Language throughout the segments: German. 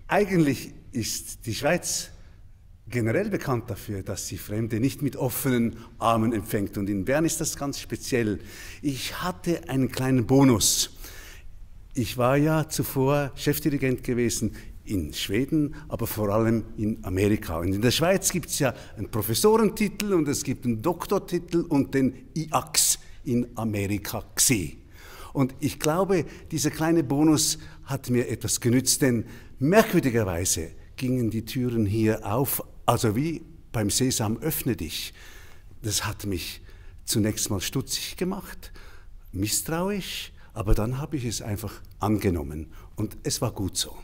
Eigentlich ist die Schweiz generell bekannt dafür, dass sie Fremde nicht mit offenen Armen empfängt. Und in Bern ist das ganz speziell. Ich hatte einen kleinen Bonus. Ich war ja zuvor Chefdirigent gewesen in Schweden, aber vor allem in Amerika. Und in der Schweiz gibt es ja einen Professorentitel und es gibt einen Doktortitel und den IAX in Amerika XE. Und ich glaube, dieser kleine Bonus hat mir etwas genützt, denn merkwürdigerweise gingen die Türen hier auf, also wie beim Sesam, öffne dich. Das hat mich zunächst mal stutzig gemacht, misstrauisch, aber dann habe ich es einfach angenommen und es war gut so.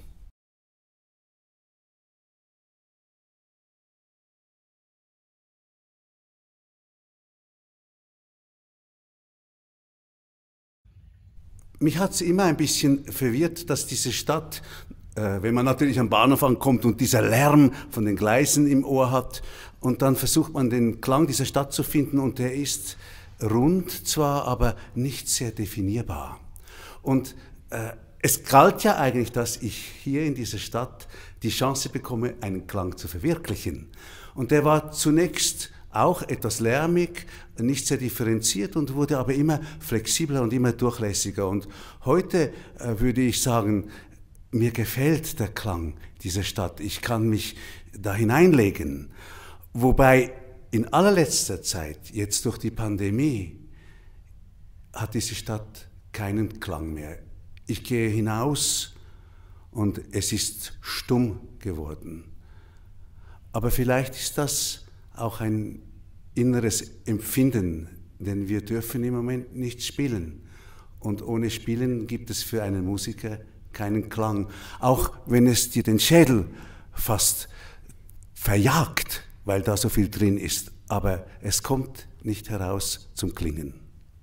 Mich hat es immer ein bisschen verwirrt, dass diese Stadt, wenn man natürlich am Bahnhof ankommt und dieser Lärm von den Gleisen im Ohr hat, und dann versucht man den Klang dieser Stadt zu finden und der ist rund zwar, aber nicht sehr definierbar. Und es galt ja eigentlich, dass ich hier in dieser Stadt die Chance bekomme, einen Klang zu verwirklichen. Und der war zunächst auch etwas lärmig, nicht sehr differenziert und wurde aber immer flexibler und immer durchlässiger. Und heute würde ich sagen, mir gefällt der Klang dieser Stadt. Ich kann mich da hineinlegen. Wobei in allerletzter Zeit, jetzt durch die Pandemie, hat diese Stadt keinen Klang mehr. Ich gehe hinaus und es ist stumm geworden. Aber vielleicht ist das auch ein inneres Empfinden, denn wir dürfen im Moment nicht spielen. Und ohne Spielen gibt es für einen Musiker keinen Klang. Auch wenn es dir den Schädel fast verjagt, weil da so viel drin ist. Aber es kommt nicht heraus zum Klingen.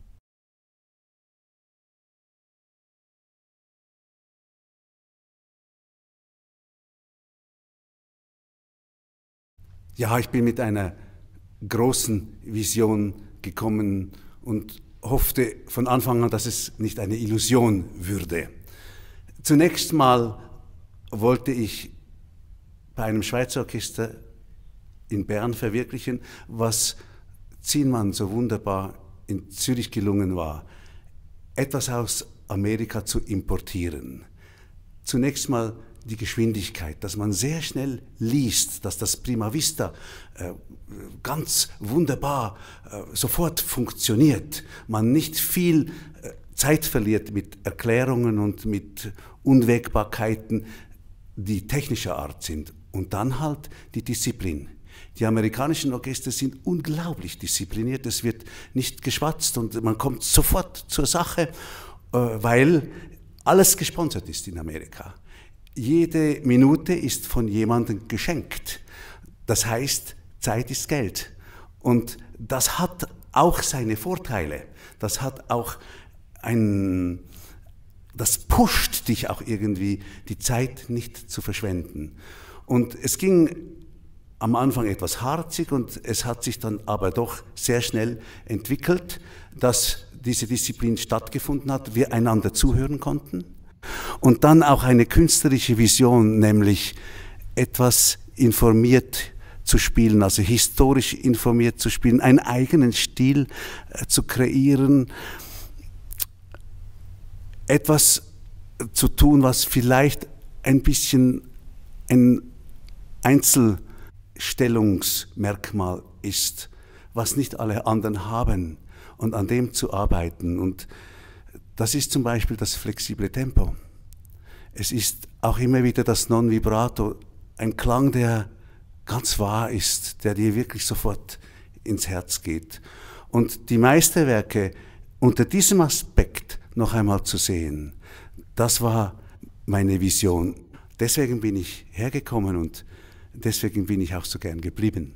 Ja, ich bin mit einer großen Vision gekommen und hoffte von Anfang an, dass es nicht eine Illusion würde. Zunächst mal wollte ich bei einem Schweizer Orchester in Bern verwirklichen, was Zienmann so wunderbar in Zürich gelungen war, etwas aus Amerika zu importieren. Zunächst mal die Geschwindigkeit, dass man sehr schnell liest, dass das Prima Vista ganz wunderbar sofort funktioniert, man nicht viel Zeit verliert mit Erklärungen und mit Unwägbarkeiten, die technischer Art sind. Und dann halt die Disziplin. Die amerikanischen Orchester sind unglaublich diszipliniert, es wird nicht geschwatzt und man kommt sofort zur Sache, weil alles gesponsert ist in Amerika. Jede Minute ist von jemandem geschenkt. Das heißt, Zeit ist Geld. Und das hat auch seine Vorteile. Das hat auch das pusht dich auch irgendwie, die Zeit nicht zu verschwenden. Und es ging am Anfang etwas harzig und es hat sich dann aber doch sehr schnell entwickelt, dass diese Disziplin stattgefunden hat, wir einander zuhören konnten. Und dann auch eine künstlerische Vision, nämlich etwas informiert zu spielen, also historisch informiert zu spielen, einen eigenen Stil zu kreieren, etwas zu tun, was vielleicht ein bisschen ein Einzelstellungsmerkmal ist, was nicht alle anderen haben, und an dem zu arbeiten. Und das ist zum Beispiel das flexible Tempo. Es ist auch immer wieder das Non-Vibrato, ein Klang, der ganz wahr ist, der dir wirklich sofort ins Herz geht. Und die Meisterwerke unter diesem Aspekt noch einmal zu sehen, das war meine Vision. Deswegen bin ich hergekommen und deswegen bin ich auch so gern geblieben.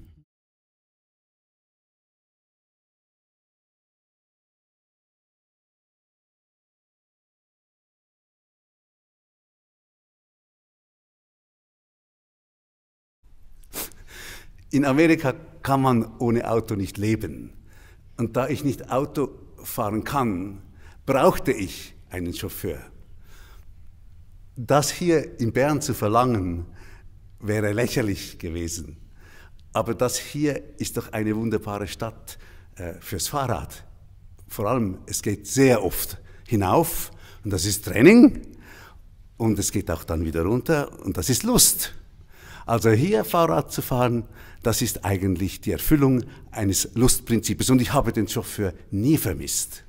In Amerika kann man ohne Auto nicht leben. Und da ich nicht Auto fahren kann, brauchte ich einen Chauffeur. Das hier in Bern zu verlangen, wäre lächerlich gewesen. Aber das hier ist doch eine wunderbare Stadt fürs Fahrrad. Vor allem, es geht sehr oft hinauf und das ist Training und es geht auch dann wieder runter und das ist Lust. Also hier Fahrrad zu fahren, das ist eigentlich die Erfüllung eines Lustprinzips und ich habe den Chauffeur nie vermisst.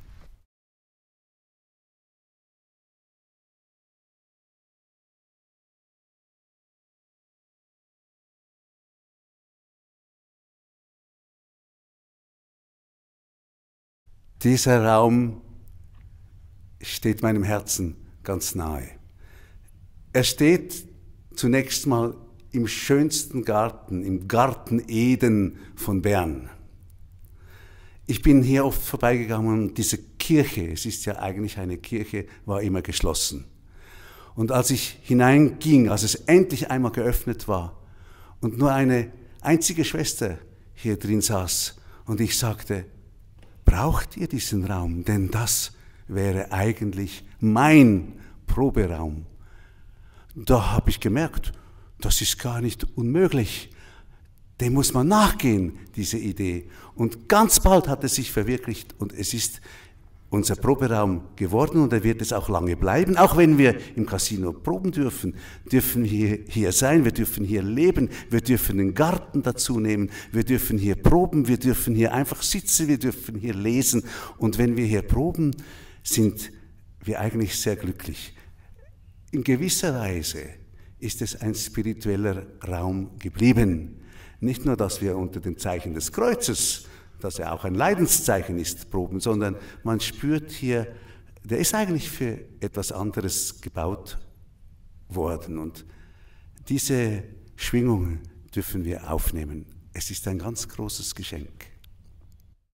Dieser Raum steht meinem Herzen ganz nahe. Er steht zunächst mal im schönsten Garten, im Garten Eden von Bern. Ich bin hier oft vorbeigegangen und diese Kirche, es ist ja eigentlich eine Kirche, war immer geschlossen. Und als ich hineinging, als es endlich einmal geöffnet war und nur eine einzige Schwester hier drin saß und ich sagte, braucht ihr diesen Raum? Denn das wäre eigentlich mein Proberaum. Da habe ich gemerkt, das ist gar nicht unmöglich. Dem muss man nachgehen, diese Idee. Und ganz bald hat es sich verwirklicht und es ist unser Proberaum geworden und er wird es auch lange bleiben. Auch wenn wir im Casino proben dürfen, dürfen wir hier sein, wir dürfen hier leben, wir dürfen den Garten dazu nehmen, wir dürfen hier proben, wir dürfen hier einfach sitzen, wir dürfen hier lesen. Und wenn wir hier proben, sind wir eigentlich sehr glücklich. In gewisser Weise ist es ein spiritueller Raum geblieben. Nicht nur, dass wir unter dem Zeichen des Kreuzes, das ja auch ein Leidenszeichen ist, proben, sondern man spürt hier, der ist eigentlich für etwas anderes gebaut worden. Und diese Schwingungen dürfen wir aufnehmen. Es ist ein ganz großes Geschenk.